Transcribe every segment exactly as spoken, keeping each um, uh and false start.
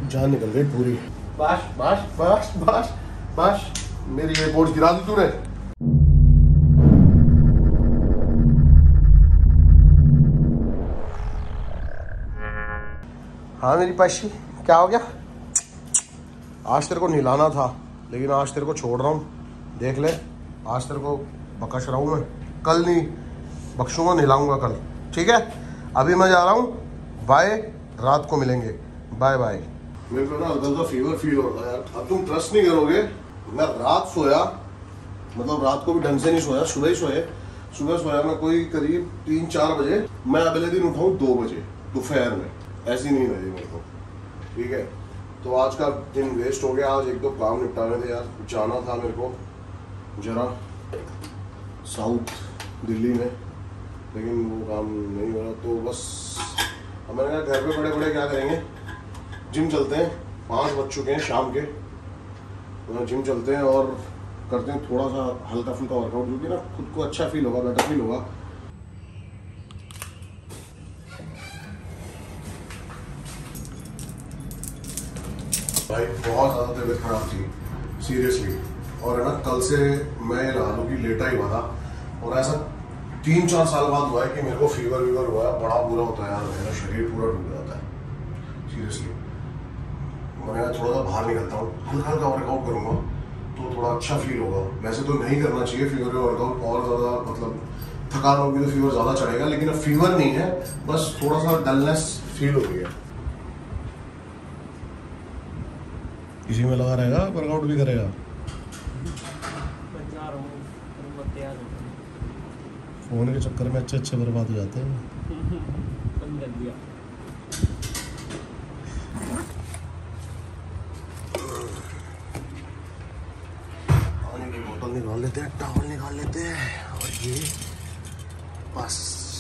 जान निकल गई पूरी। बाश बाश बाश बाश बाश मेरी एयरपोर्ट गिरा दी तूने। हाँ मेरी पाशी, क्या हो गया? आज तेरे को नहलाना था लेकिन आज तेरे को छोड़ रहा हूँ। देख ले, आज तेरे को बकश रहा हूँ मैं, कल नहीं बख्शूंगा, नहलाऊंगा कल, ठीक है? अभी मैं जा रहा हूँ, बाय, रात को मिलेंगे, बाय बाय। मेरे को ना हल्का हल्का फीवर फील हो रहा है यार। अब तुम ट्रस्ट नहीं करोगे, मैं रात सोया, मतलब रात को भी ढंग से नहीं सोया, सुबह ही सोए सुबह सोया मैं कोई करीब तीन चार बजे, मैं अगले दिन उठाऊँ दो बजे दोपहर में, ऐसी नींद आई मेरे को, ठीक है? तो आज का दिन वेस्ट हो गया। आज एक दो काम निपटाने थे यार, जाना था मेरे को जरा साउथ दिल्ली में, लेकिन वो काम नहीं हो रहा। तो बस अब मैंने कहा घर पे बड़े बड़े क्या करेंगे, जिम चलते हैं, पाँच बज चुके हैं शाम के, तो जिम चलते हैं और करते हैं थोड़ा सा हल्का फुल्का वर्कआउट, जो कि ना खुद को अच्छा फील होगा, बेटर फील होगा। भाई बहुत ज़्यादा तबीयत खराब थी सीरियसली, और है ना कल से मैं लगा लूँ कि लेटा ही हुआ था, और ऐसा तीन चार साल बाद हुआ है कि मेरे को फीवर वीवर हुआ है, बड़ा बुरा होता है यार, मेरा शरीर पूरा डूब जाता है सीरियसली। मैं थोड़ा सा बाहर निकलता हूँ, हल्का हल्का वर्कआउट करूँगा तो थोड़ा अच्छा फील होगा। वैसे तो नहीं करना चाहिए फीवर का वर्कआउट, और ज़्यादा मतलब थकान होगी तो फीवर ज़्यादा चढ़ेगा, लेकिन अब फीवर नहीं है, बस थोड़ा सा डलनेस फील हो गई है। इसी में लगा रहेगा, वर्कआउट भी करेगा। फोन के चक्कर में अच्छे अच्छे बर्बाद हो जाते हैं। पानी की बोतल निकाल लेते हैं, टॉवल निकाल लेते हैं, और ये बस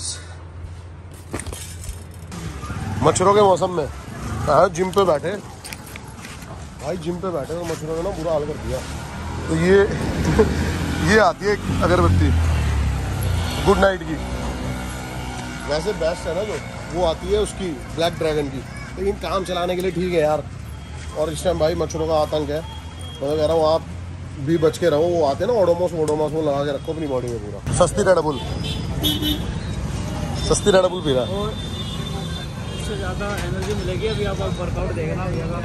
मच्छरों के मौसम में हाँ जिम पे बैठे भाई, जिम पे बैठे तो मच्छरों ने ना बुरा हाल कर दिया। तो ये ये आती है अगरबत्ती गुड नाइट की, वैसे बेस्ट है ना जो, वो आती है उसकी ब्लैक ड्रैगन की, लेकिन काम चलाने के लिए ठीक है यार। और इस टाइम भाई मच्छरों का आतंक है, तो मैं कह रहा हूँ आप भी बच के रहो। वो आते हैं ना ओडोमॉस ओडोमॉस, वो लगा के रखो अपनी बॉडी में पूरा। सस्ती रेड बुल, सस्ती रेड बुल पी रहा है, और उससे ज़्यादा एनर्जी मिलेगी। अभी आप वर्कआउट देखना भैया।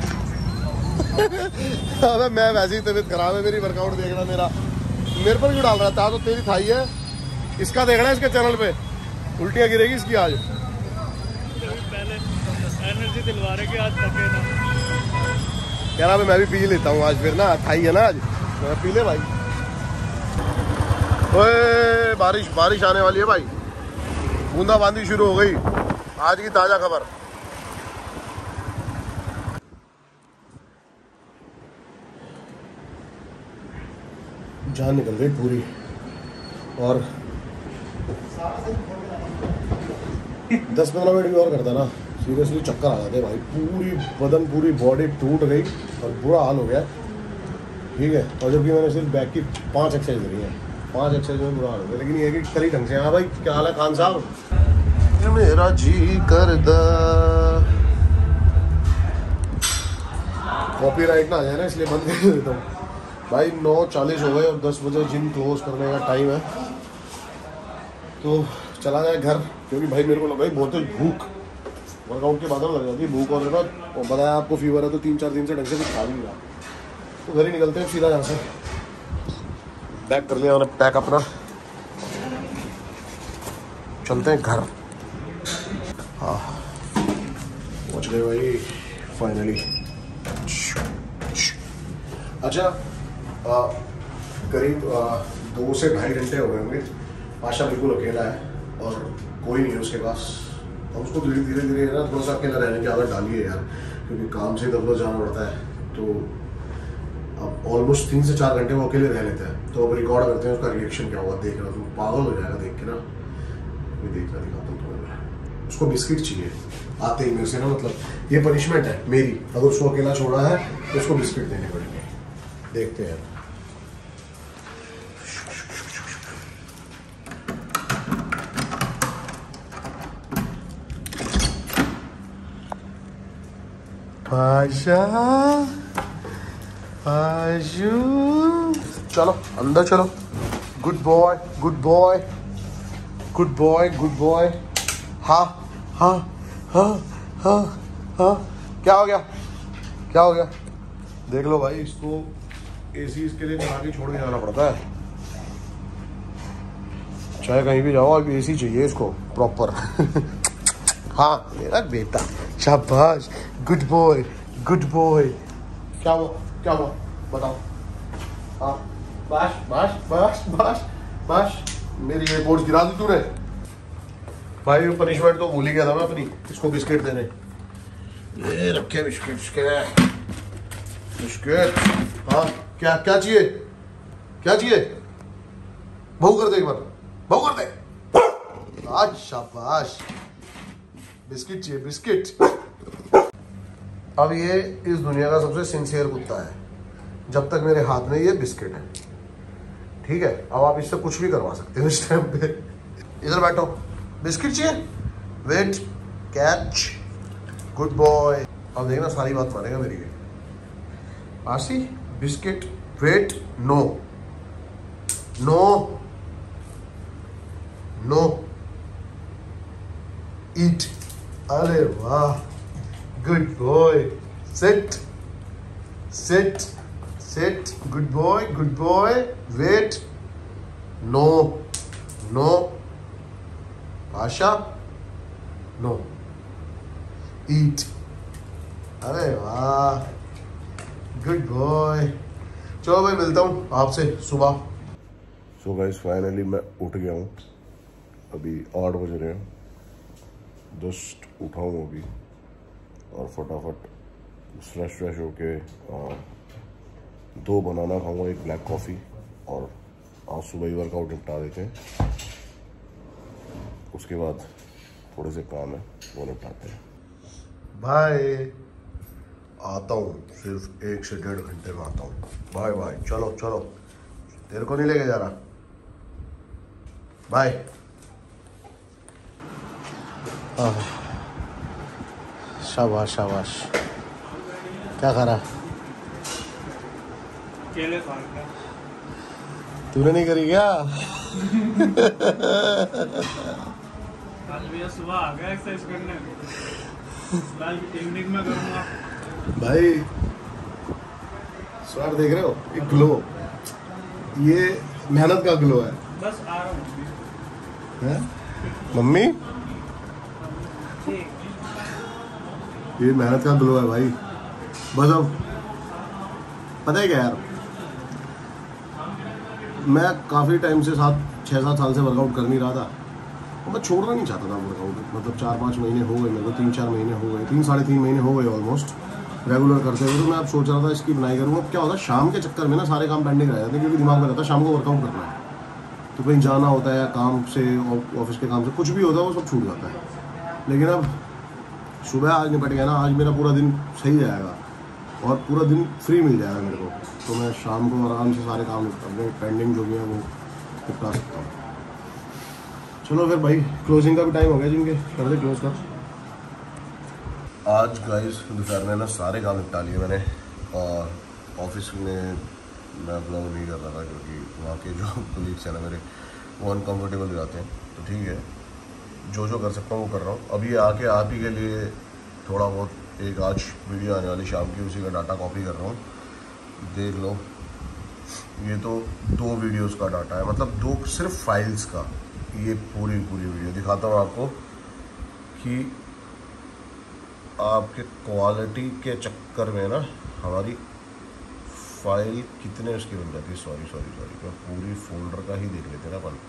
अबे मैं वैसे ही तबीयत खराब है मेरी, वर्कआउट देखना मेरा मेरे पर क्यों डाल रहा था? तो तेरी थाई है, इसका देखना है इसके चैनल पे, उल्टियाँ गिरेगी इसकी आज। पहले एनर्जी दिलवा रहे कि आज थके ना, कह रहा मैं भी पी लेता हूँ आज, फिर ना थाई है ना आज, मैं पी ले भाई। ओए बारिश बारिश आने वाली है भाई, बूंदाबांदी शुरू हो गई, आज की ताज़ा खबर। जान निकल गई पूरी, और दस पंद्रह मिनट भी और करता ना सीरियसली चक्कर आ जाते भाई, पूरी बदन पूरी बॉडी टूट गई और बुरा हाल हो गया, ठीक है? और जबकि मैंने सिर्फ बैक की पांच एक्सरसाइज करी हैं, पांच एक्सरसाइज में बुरा हाल हो गया, लेकिन ये कि करी ढंग से। हाँ भाई क्या हाल है खान साहब? मेरा जी कर दा कॉपीराइट ना आ जाए ना, इसलिए बंद कर देता हूँ भाई। नौ चालीस हो गए और दस बजे जिम क्लोज करने का टाइम है, तो चला जाए घर, क्योंकि भाई मेरे को लग गई बहुत भूख, वर्कआउट के बाद लग जाती है भूख। और ना बताया आपको फीवर है, तो तीन चार दिन से ढंग से कुछ खा नहीं रहा, तो घर ही निकलते हैं सीधा यहाँ से। पैक कर लिया मैंने, पैक अपना, चलते हैं घर। हाँ पहुँच गए भाई फाइनली। अच्छा करीब दो से ढाई घंटे हो गए होंगे, आशा बिल्कुल अकेला है और कोई नहीं है उसके पास। अब उसको धीरे धीरे धीरे ना थोड़ा सा अकेला रहने की आदत डाली है यार, क्योंकि काम से इधर उधर जाना पड़ता है, तो अब ऑलमोस्ट तीन से चार घंटे वो अकेले रह लेते हैं। तो अब रिकॉर्ड करते हैं उसका रिएक्शन क्या हुआ, देख रहा तुम पागल हो जाएगा देख के ना, मैं देखना दिखाता हूँ तुम्हें। उसको बिस्किट चाहिए आते ही मेरे से ना, मतलब ये पनिशमेंट है मेरी, अगर उसको अकेला छोड़ा है तो उसको बिस्किट देने पड़ेंगे। देखते हैं पाशा पाशू, चलो अंदर चलो। Good boy good boy good boy good boy. हाँ हाँ हाँ हाँ हाँ, क्या हो गया क्या हो गया? देख लो भाई, इसको एसी इसके लिए चला के छोड़ के जाना पड़ता है, चाहे कहीं भी जाओ, अब एसी चाहिए इसको प्रॉपर। हाँ मेरा बेटा, शाबाश, गुड बॉय गुड बॉय। क्या हुआ क्या हुआ बताओ? हाँ बाश बाश बाश बाश बाश, मेरी एयरपोर्ट गिरा दी तूने भाई। पनिशमेंट तो भूल ही गया था मैं अपनी, इसको बिस्किट देने। ये रखे बिस्किट बिस्किट। हाँ क्या क्या चाहिए क्या चाहिए? बहु कर दे एक बार, बहु कर दे। आज शाबाश, बिस्किट चाहिए बिस्किट। अब ये इस दुनिया का सबसे सिंसियर कुत्ता है जब तक मेरे हाथ में ये बिस्किट है, ठीक है? अब आप इससे कुछ भी करवा सकते हो इस टाइम पे। इधर बैठो, बिस्किट चाहिए, वेट, कैच, गुड बॉय। अब देखना सारी बात मानेगा मेरी। Ashi, biscuit, wait, no no no, eat. अरे वाह, good boy, sit sit sit, good boy good boy, wait, no no, Asha, no, eat. अरे वाह, गुड बॉय। चलो भाई, मिलता हूँ आपसे सुबह। सो गाइस, फाइनली मैं उठ गया हूँ, अभी आठ बज रहे हैं, जस्ट उठा हूँ अभी, और फटाफट फ्रेश फ्रेश होके दो बनाना खाऊंगा, एक ब्लैक कॉफ़ी, और आज सुबह ही वर्कआउट निपटा देते हैं। उसके बाद थोड़े से काम है वो निपटाते हैं। बाय, आता हूँ, सिर्फ एक से डेढ़ घंटे में आता हूँ। बाय बाय, चलो चलो, तेरे को नहीं लेके जा रहा। बाय। शाबाश शाबाश। क्या खा रहा? केले खा रहा। तूने नहीं करी क्या? आज भैया सुबह आ गया एक्सरसाइज करने, इवनिंग में करूँगा। भाई स्वाद देख रहे हो, एक ग्लो, ये मेहनत का ग्लो है। बस आ रहा हूँ मम्मी, ये मेहनत का ग्लो है भाई। बस अब पता है क्या यार, मैं काफ़ी टाइम से सात छः सात साल से वर्कआउट कर नहीं रहा था, और मैं छोड़ना नहीं चाहता था वर्कआउट। मतलब चार पाँच महीने हो गए मेरे को, तीन चार महीने हो गए, तीन साढ़े तीन महीने हो गए ऑलमोस्ट रेगुलर करते हुए। तो मैं अब सोच रहा था इसकी बनाई करूँगा। क्या होता है, शाम के चक्कर में ना सारे काम पेंडिंग रह जाते हैं, क्योंकि दिमाग में रहता है शाम को वर्कआउट करना है, तो कहीं जाना होता है, या काम से, ऑफिस के काम से कुछ भी होता है, वो सब छूट जाता है। लेकिन अब सुबह आज निपट गया ना, आज मेरा पूरा दिन सही जाएगा और पूरा दिन फ्री मिल जाएगा मेरे को, तो मैं शाम को आराम से सारे काम अपने पेंडिंग जो भी है वो निपटा सकता हूँ। चलो फिर भाई, क्लोजिंग का भी टाइम हो गया जिनके, कर दे क्लोज कर। आज गाइस दोपहर में ना सारे काम निपटा लिए मैंने, और ऑफिस में मैं ब्लॉग नहीं कर रहा था क्योंकि वहाँ के जो कलीग्स हैं ना मेरे, वो अनकम्फर्टेबल हो जाते हैं। तो ठीक है, जो जो कर सकता हूँ वो कर रहा हूँ। अभी आके आप ही के लिए थोड़ा बहुत एक आज वीडियो आने वाली शाम की, उसी का डाटा कॉपी कर रहा हूँ, देख लो। ये तो दो वीडियोस का डाटा है, मतलब दो सिर्फ फाइल्स का। ये पूरी पूरी वीडियो दिखाता हूँ आपको कि आपके क्वालिटी के चक्कर में ना हमारी फाइल कितने उसकी बन जाती है। सॉरी सॉरी सॉरी मैं पूरी फोल्डर का ही देख लेते हैं ना अपन,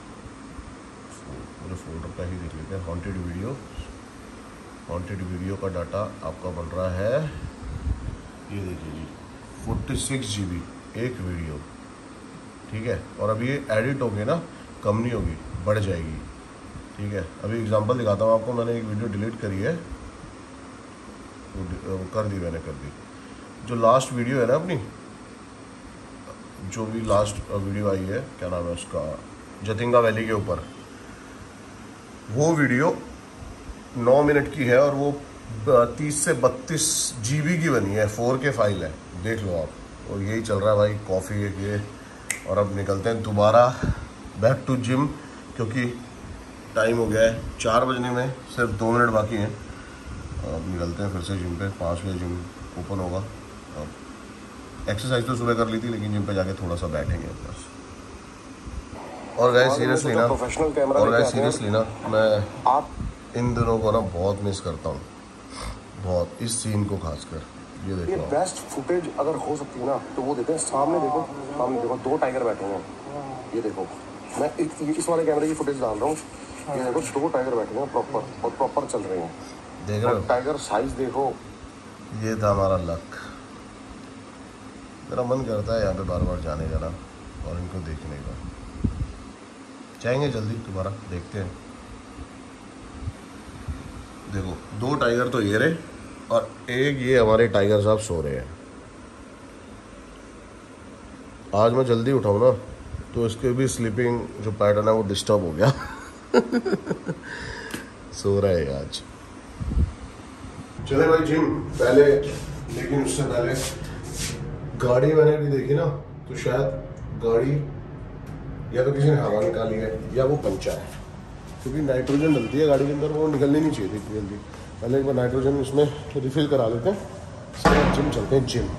पूरे फोल्डर का ही देख लेते हैं। हॉन्टेड वीडियो, हॉन्टेड वीडियो का डाटा आपका बन रहा है, ये देखिए जी, फोर्टी सिक्स जी बी एक वीडियो, ठीक है। और अभी ये एडिट होगी ना, कम नहीं होगी, बढ़ जाएगी, ठीक है। अभी एग्जांपल दिखाता हूँ आपको। मैंने एक वीडियो डिलीट करी है, वो कर दी मैंने, कर दी। जो लास्ट वीडियो है ना अपनी, जो भी लास्ट वीडियो आई है, क्या नाम है उसका, जतिंगा वैली के ऊपर, वो वीडियो नौ मिनट की है और वो तीस से बत्तीस जीबी की बनी है, फोर के फाइल है, देख लो आप। और यही चल रहा है भाई, कॉफ़ी एक ये। और अब निकलते हैं दोबारा बैक टू जिम, क्योंकि टाइम हो गया है चार बजने में, सिर्फ दो मिनट बाकी हैं। अब निकलते हैं फिर से जिम पे, पाँच बजे जिम ओपन होगा। अब एक्सरसाइज तो सुबह कर ली थी, लेकिन जिम पे जाके थोड़ा सा बैठेंगे बस। और गाइस सीरियसली ना और गाइस सीरियसली ना मैं आप इन दिनों को ना बहुत मिस करता हूँ, बहुत, इस सीन को खासकर। ये देखो, ये बेस्ट फुटेज अगर हो सकती है ना तो वो देते हैं। सामने देखो, सामने देखो दो टाइगर बैठे हैं। ये देखो, मैं इस वाले कैमरे की फुटेज डाल रहा हूँ। ये देखो दो टाइगर बैठे हैं प्रॉपर, और प्रॉपर चल रहे हैं। देख रहे हो टाइगर साइज देखो। ये था हमारा लक। मेरा मन करता है यहाँ पे बार बार जाने का ना, और इनको देखने का। जाएंगे जल्दी दोबारा, देखते हैं। देखो दो टाइगर तो ये रहे, और एक ये हमारे टाइगर साहब सो रहे हैं। आज मैं जल्दी उठाऊँ ना तो इसके भी स्लीपिंग जो पैटर्न है वो डिस्टर्ब हो गया। सो रहा है आज। चले भाई जिम पहले, लेकिन उससे पहले गाड़ी मैंने भी देखी ना, तो शायद गाड़ी या तो किसी ने हवा निकाली है या वो पंचा है, क्योंकि नाइट्रोजन डलती है गाड़ी के अंदर, वो निकलनी नहीं चाहिए थी इतनी जल्दी। पहले एक बार नाइट्रोजन इसमें रिफिल करा लेते हैं, इसके जिम चलते हैं। जिम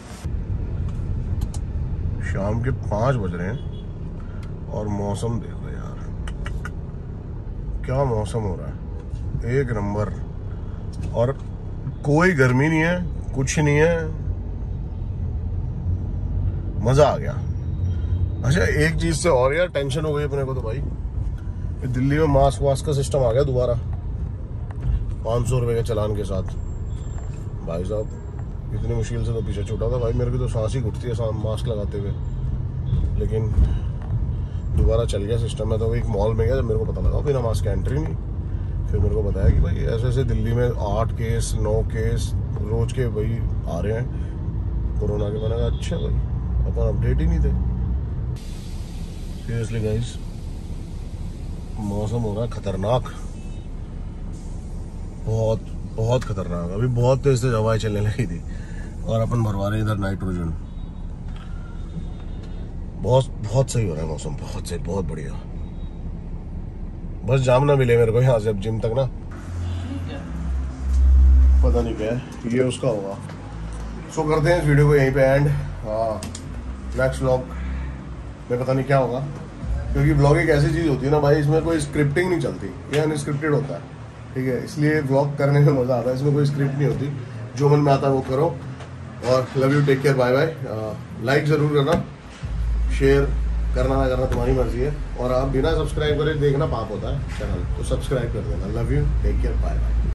शाम के पाँच बज रहे हैं और मौसम देखो यार, क्या मौसम हो रहा है, एक नंबर। और कोई गर्मी नहीं है, कुछ नहीं है, मजा आ गया। अच्छा एक चीज से और यार टेंशन हो गई अपने को तो भाई, दिल्ली में मास्क वास्क का सिस्टम आ गया दोबारा, पाँच सौ रुपये के चालान के साथ। भाई साहब इतनी मुश्किल से तो पीछे छूटा था भाई, मेरे की तो सांस ही घुटती है मास्क लगाते हुए, लेकिन दोबारा चल गया सिस्टम। में तो एक मॉल में गया, जब मेरे को पता लगा बिना मास्क एंट्री नहीं, फिर मेरे को बताया कि भाई ऐसे ऐसे दिल्ली में आठ केस नौ केस रोज के भाई आ रहे हैं कोरोना के। मैंने कहा अच्छा भाई, अपन अपडेट ही नहीं थे। सीरियसली गाइस मौसम हो रहा है खतरनाक, बहुत बहुत खतरनाक। अभी बहुत तेज तेज हवाएं चलने लगी थी, और अपन भरवा रहे हैं इधर नाइट्रोजन। बहुत बहुत सही हो रहा है मौसम, बहुत सही, बहुत बढ़िया। बस जाम ना मिले मेरे को यहाँ से अब जिम तक ना, पता नहीं क्या है ये उसका होगा। सो करते हैं इस वीडियो को यहीं पे एंड। हाँ नेक्स्ट व्लॉग में पता नहीं क्या होगा, क्योंकि ब्लॉग एक ऐसी चीज़ होती है ना भाई, इसमें कोई स्क्रिप्टिंग नहीं चलती, ये अनस्क्रिप्टेड होता है, ठीक है। इसलिए ब्लॉग करने में मज़ा आता है, इसमें कोई स्क्रिप्ट नहीं होती, जो मन में आता है वो करो। और love you, take care, bye bye. Like ज़रूर करना, शेयर करना ना करना तुम्हारी मर्जी है, और आप बिना सब्सक्राइब करे देखना पाप होता है चैनल, तो सब्सक्राइब कर देना। Love you, take care, bye bye.